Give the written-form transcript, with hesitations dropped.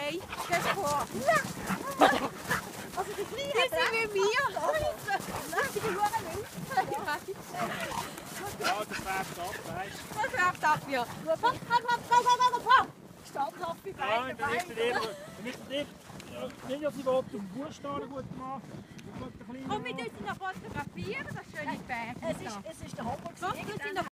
Nein, das ist vor. Also die Kleinen. Die sind wie wir. Die Huren Ja, das färbt ab, weißt du. Das färbt ab, ja. standhaft bei Nein, beiden dann ist Beinen. nicht, dass ich auf den Buchstaben gut machen. Komm, wir müssen noch fotografieren, das schöne Berg. Es ist der Hammer. Doch, wir sind noch